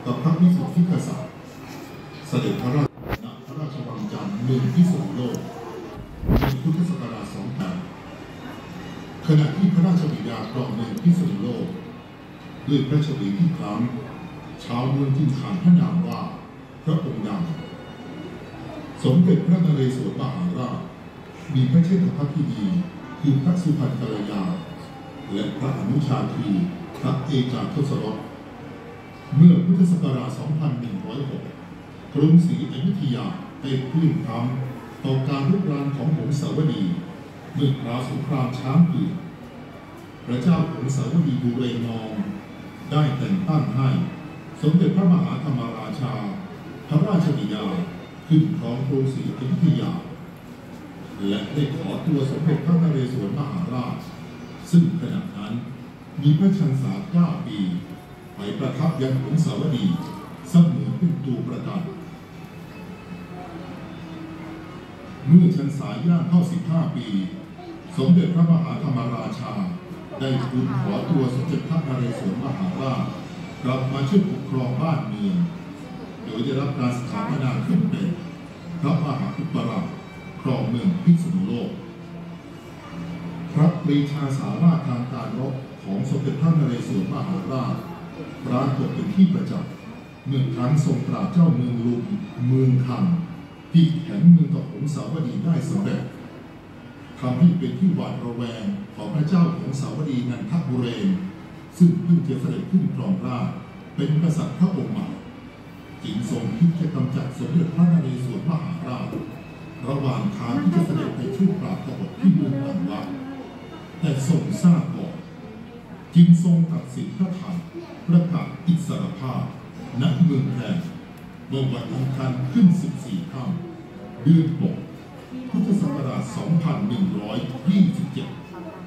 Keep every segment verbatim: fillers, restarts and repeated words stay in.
กับพระพิสุทธิกษัตริย์เสด็จพระราชณพระราชวังจันทร์เมืองพิษณุโลกในพุทธศักราชสองพันขณะที่พระราชบิดาครองเมืองพิษณุโลกด้วยพระชวีที่ครั้งชาวเมืองจึงขานพระนามว่าพระองค์ดำสมเด็จพระนเรศวรมหาราชมีพระเชษฐาธิบดีคือพระสุพรรณกัลยาและพระอนุชาตรีพระเอกาทศรสเมื่อพุทธศักราช สองพันหนึ่งร้อยหก กรุงศรีอยุธยาได้พลื่นพล้ำต่อการรุกรานของหงสาวดีเมื่อคราวสงครามช้างเผือกพระเจ้าหงสาวดีบูเรงนองได้แต่งตั้งให้สมเด็จพระมหาธรรมราชาพระราชบิดาขึ้นครองกรุงศรีอยุธยาและได้ขอตัวสมเด็จพระนเรศวรมหาราชซึ่งขณะนั้นมีพระชนษาเก้าปีไปประทับยังหงสาวดีเสมือนเป็นตัวประกันเมื่อชนษาย่างเข้าสิบห้าปีสมเด็จพระมหาธรรมราชาได้ทูลขอตัวสมเด็จพระนเรศวรมหาราชกลับมาช่วยปกครองบ้านเมืองโดยได้รับการสถาปนาขึ้นเป็นพระมหาอุปราชครองเมืองพิษณุโลกพระปรีชาสามารถทางการรบของสมเด็จพระนเรศวรมหาราชปรากฏเป็นที่ประจักษ์เมื่อครั้งทรงปราบเจ้าเมืองลุมเมืองคำที่แข็งเมืองต่อหงสาวดีได้สำเร็จทำให้เป็นที่หวาดระแวงของพระเจ้าหงสาวดีนันทบุเรงซึ่งเพิ่งจะเสด็จขึ้นครองราชย์เป็นกษัตริย์พระองค์ใหม่จึงทรงคิดจะกำจัดสมเด็จพระนเรศวรมหาราชระหว่างทางที่จะเสด็จไปช่วยปราบกบฏที่เมืองอันวะแต่ทรงทราบก่อนจึงทรงตัดสินพระทัยประกาศอิสรภาพณเมืองแพร่เมื่อวันอังคารขึ้นสิบสี่ค่ำเดือนหกพุทธศักราช สองพันหนึ่งร้อยยี่สิบเจ็ด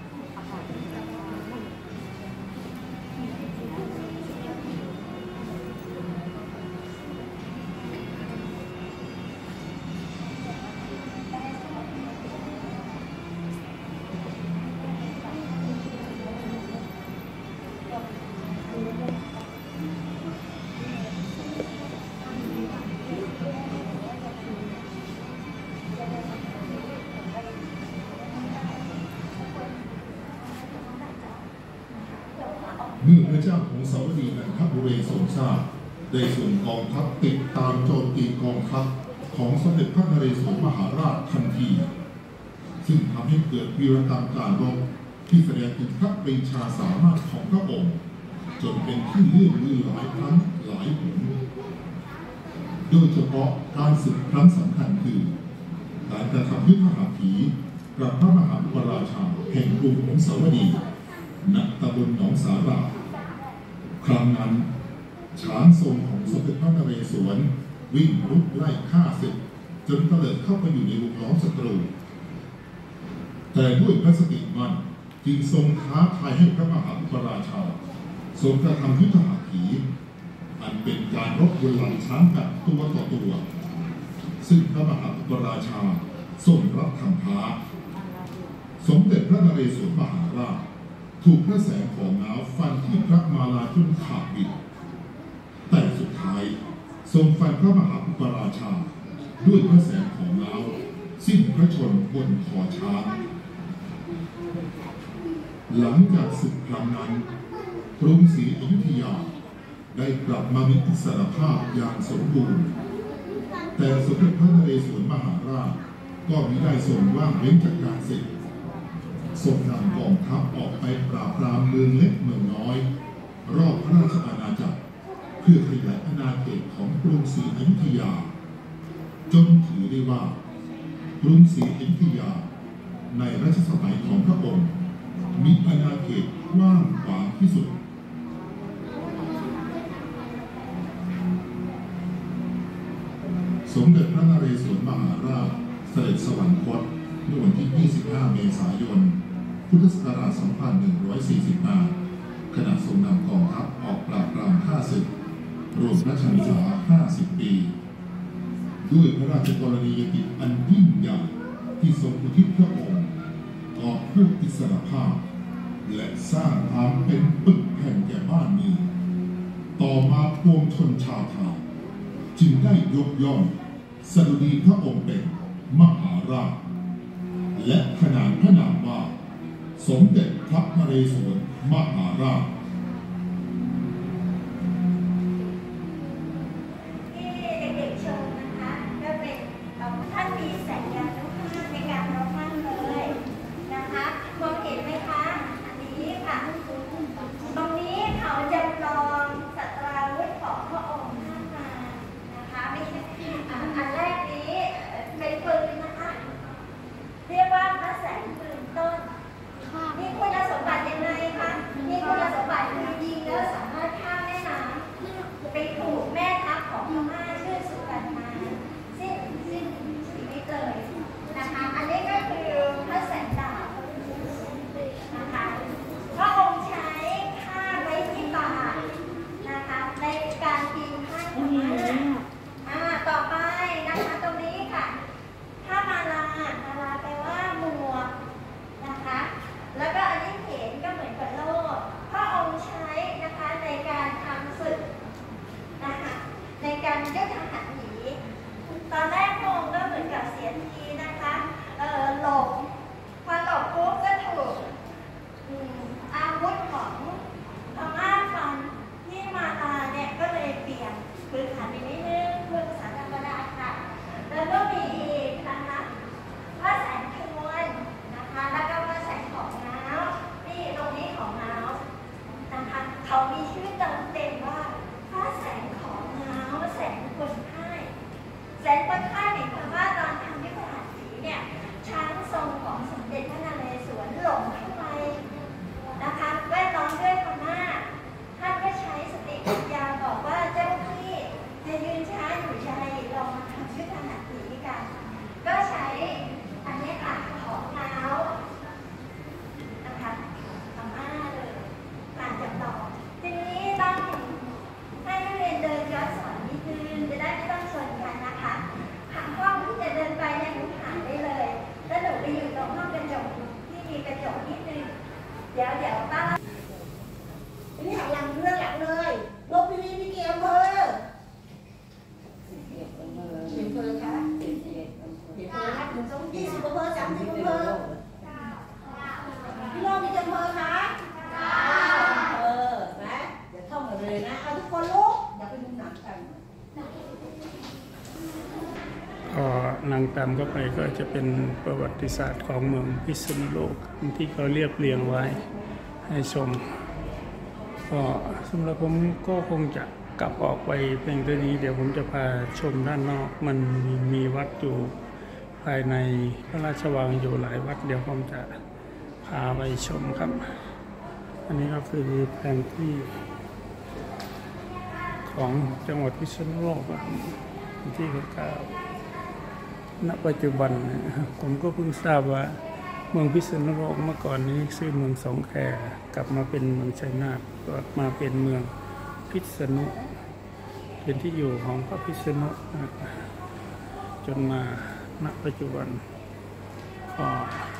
เมื่อพระเจ้าหงสาวดีนันทบุเรงทรงทราบได้ส่งกองทัพติดตามโจมตีกองทัพของสมเด็จพระนเรศวรมหาราชทันทีซึ่งทำให้เกิดวีรกรรมการรบที่แสดงถึงพระปรีชาสามารถของพระองค์จนเป็นที่เลื่อนลือหลายครั้งหลายหนโดยเฉพาะการศึกครั้งสำคัญคือการกระทำยุทธหัตถีกับพระมหาอุปราชาแห่งกรุงหงสาวดีณตำบลหนองสาราครั้งนั้นช้างทรงของสมเด็จพระนเรศวรวิ่งรุกไล่ฆ่าศึกจนเตลิดเข้าไปอยู่ในวงล้อมศัตรูแต่ด้วยพระสติมั่นจึงทรงท้าทายให้พระมหาอุปราชาทรงกระทำยุทธหัตถีอันเป็นการรบบนหลังช้างแบบตัวต่อตัวซึ่งพระมหาอุปราชาทรงรับคำท้าสมเด็จพระนเรศวรมหาราชถูกพระแสงของง้าวฟันที่พระมาลาจนขาดบิดแต่สุดท้ายทรงฟันพระมหาอุปราชาด้วยพระแสงของง้าวสิ้นพระชนบนคอช้างหลังจากศึกครั้งนั้นกรุงศรีอยุธยาได้กลับมามีอิสรภาพอย่างสมบูรณ์แต่สมเด็จพระนเรศวรมหาราชก็มิได้ทรงว่างเว้นจากการศึกทรงนำกองทัพออกไปปราบปรามเมืองเล็กเมืองน้อยรอบพระราชอาณาจักรเพื่อขยายอาณาเขตของกรุงศรีอยุธยาจนถือได้ว่ากรุงศรีอยุธยาในรัชสมัยของพระองค์มีอาณาเขตกว้างขวางที่สุดสมเด็จพระนเรศวรมหาราชเสด็จสวรรคตเมื่อวันที่ ยี่สิบห้า เมษายน พุทธศักราช สองพันหนึ่งร้อยสี่สิบห้า ขณะทรงนำกองทัพออกปราบปรามข้าศึกรวมพระชนษา ห้าสิบ ปีด้วยพระราชกรณียกิจอันยิ่งใหญ่ที่ทรงอุทิศพระองค์ต่อเพื่ออิสรภาพและสร้างความเป็นปึกแผ่นแก่บ้านเมืองตต่อมาปวงชนชาวไทยจึงได้ยกย่องสดุดีพระองค์เป็นมหาราชและขนานพระนามว่าสมเด็จพระนเรศวรมหาราชที่เด็กๆชมนะคะก็เป็นท่านมีแสงยานุภาพในการร้องท่านเลยนะคะมองเห็นไหมคะอันนี้ค่ะตรงนี้เขาจำลองสัตราวุธของพระองค์ท่านมานะคะไม่ใช่อันแรกนี้เป็นปืนนะคะเรียกว่าพระแสงปืนต้นมีคุณสมบัติยังไงคะมีคุณสมบัติคือยิงแล้วสามารถฆ่าแม่น้ำไปถูกแม่ทัพของพม่าชื่อสุกันมาสิ้นสิ้นชีวิตเลยนะคะอันนี้ก็คือพระแสงดาบนะคะพระองค์ใช้ฆ่าไว้ที่บ่านะคะในการยิงฆ่าพม่าอ่าต่อไปนะคะตรงนี้ค่ะถ้ามาลามาลาแปลว่าหมวกนะคะแล้วก็อันนี้เห็นก็เหมือนกับโล่พระองค์ใช้นะคะในการทำศึกนะคะในการยกทหารหนีตอนแรกพระองค์ก็เหมือนกับเสียทีนะคะเออหลบพอหลบปุ๊บก็ถูกอาวุธของพม่าฟันที่มาลาเนี่ยก็เลยเปลี่ยนพื้นฐานไปนิดนึงเพื่อภาษาธรรมดาค่ะแล้วก็มีอีกนะคะพระแสงทวนนะคะแล้วก็พระแสงของน้ำนี่ตรงนี้ของน้ำนะคะเขามีชื่อเต็มเต็มว่าพระแสงของน้ำแสงคนไข้แสงคนไข้หมายความว่าตอนทำยุทธหัตถีเนี่ยช้างทรงของสมเด็จพระนเรศวรหลงเข้าไปนะคะแวดล้อมด้วยพม่าท่านก็ใช้สติปัญญาบอกว่าเจ้าพี่จะยืนช้าอยู่ใจลองมาทำยุทธหัตถีกันก็ใช้อันนี้ค่ะของเท้านะคะพม่าเลยการจำลองทีนี้ต้องให้นักเรียนเดินย้อนสอนนิดนึงจะได้ไม่ต้องชนกันนะคะห้องที่จะเดินไปเนี่ยหนูหาได้เลยแล้วหนูไปอยู่ตรงห้องกระจกที่มีกระจกนิดนึงเดี๋ยวเดี๋ยวป้าอันนี้หันหลังเรื่องหลังเลยลบพีวีมีกี่อำเภอกี่อำเภอคะกี่อำเภอคะหนึ่งสองยี่สิบอำเภอสามสิบอำเภอพี่โลมีกี่อำเภอคะเออนะเดี๋ยวท่องกันเลยนะเอาทุกคนลุกอย่าไปดูหนังกันก็นางตามเข้าไปก็จะเป็นประวัติศาสตร์ของเมืองพิษณุโลกที่เขาเรียบเรียงไว้ให้ชมก็สำหรับผมก็คงจะกลับออกไปเพียงเท่านี้เดี๋ยวผมจะพาชมด้านนอกมันมีวัดอยู่ภายในพระราชวังอยู่หลายวัดเดี๋ยวผมจะพาไปชมครับอันนี้ก็คือแผนที่ของจังหวัดพิษณุโลกที่เก้าณปัจจุบันผมก็เพิ่งทราบว่าเมืองพิษณุโลกเมื่อก่อนนี้ชื่อเมืองสองแคกลับมาเป็นเมืองชัยนาทกลับมาเป็นเมืองพิษณุเป็นที่อยู่ของพระพิษณุจนมาณปัจจุบันก็